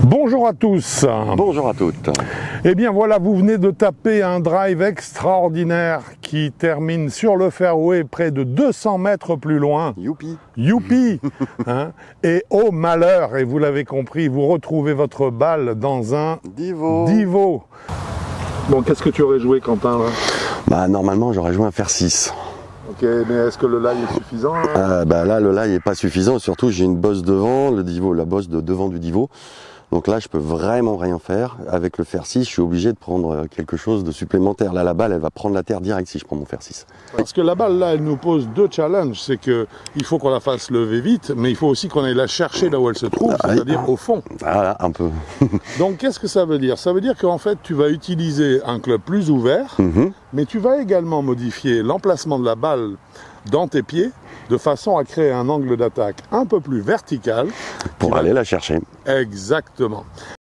Bonjour à tous. Bonjour à toutes. Eh bien voilà, vous venez de taper un drive extraordinaire qui termine sur le fairway près de 200 mètres plus loin. Youpi. Youpi hein. Et au malheur, et vous l'avez compris, vous retrouvez votre balle dans un Divo. Bon, qu'est-ce que tu aurais joué, Quentin là? Normalement, j'aurais joué un fer 6. Ok, mais est-ce que le lie est suffisant Là, le lie n'est pas suffisant. Surtout, j'ai une bosse devant, le Divo, la bosse de devant du Divo. Donc là, je peux vraiment rien faire. Avec le fer 6, je suis obligé de prendre quelque chose de supplémentaire. Là, la balle, elle va prendre la terre direct si je prends mon fer 6. Parce que la balle, là, elle nous pose deux challenges. C'est qu'il faut qu'on la fasse lever vite, mais il faut aussi qu'on aille la chercher là où elle se trouve, c'est-à-dire au fond. Voilà, un peu. Donc, qu'est-ce que ça veut dire? Ça veut dire qu'en fait, tu vas utiliser un club plus ouvert, mais tu vas également modifier l'emplacement de la balle dans tes pieds, de façon à créer un angle d'attaque un peu plus vertical. Pour aller la chercher. Exactement.